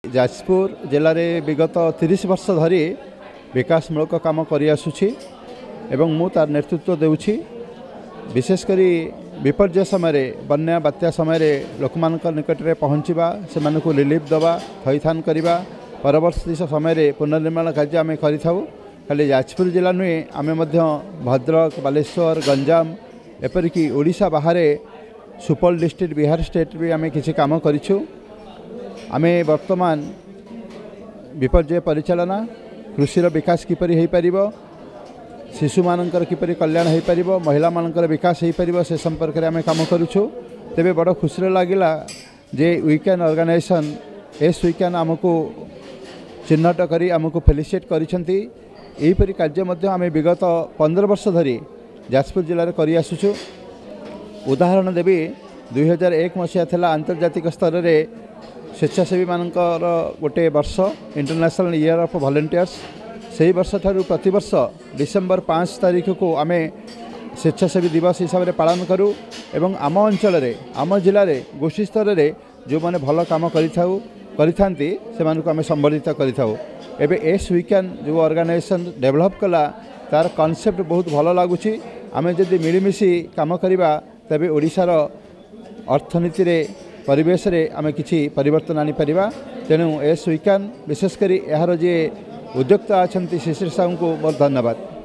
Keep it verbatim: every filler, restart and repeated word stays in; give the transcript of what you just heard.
जाजपुर जिले में विगत तीस वर्ष धरी विकासमूलक काम करि आसुछि एवं मु तार नेतृत्व देउछि। विशेषकर विपर्य समय बन्या बात्या समय लोकमान निकट में पहुँचवा से रिलीफ दवा थईथान करवा परवर्ती समय पुनर्निर्माण कार्य आम कर खाली जाजपुर जिला नुहे आम भद्रक बालेश्वर गंजाम एपरिक ओडिशा बाहर सुपौल डिस्ट्रिक्ट बिहार स्टेट भी आम किसी काम करिछु। आमे वर्तमान विपर्य परिचालना कृषि विकास किपरि हो पार शिशु मानकर किपरि कल्याण हो पार महिला मानकर विकास हो पार से संपर्क में आम काम करुछु। तेबे बड़ खुशी लगिला जे वीकेंड ऑर्गेनाइजेशन एस वीकेंड आमको चिन्हट करी आमको फेलिसिएट करिसेंती। एहीपरि कार्य मध्य आम विगत पंद्रह वर्ष धरी जाजपुर जिले में करि आसुछु। उदाहरण देवी दुई हजार एक मसीहा थिला आंतर्जातिक स्तर में स्वेच्छासेवी मानकर गोटे वर्ष इंटरनेशनल ईयर ऑफ वॉलंटियर्स से वर्ष ठारू प्रति वर्ष डिसेम्बर पाँच तारीख को आम स्वेच्छासेवी दिवस हिसाब से पालन करूँ एवं आम अंचल आम जिले में गोष्ठी स्तर में जो मैंने भल काम करिथांती से आम संबर्धित करिथाउ। एबे एस वीकेंड जो ऑर्गेनाइजेशन डेवलप कला तार कॉन्सेप्ट बहुत भल लगुच। आम जदि मिलमिशि काम करवा तेबे ओडिशार अर्थनीति रे परिवेश रे आम किछि परिवर्तन आनी परिबा। तेणु एस वीकेंड विशेषकर यार जे उद्योक्ता अच्छा शिशिर साहू को बहुत धन्यवाद।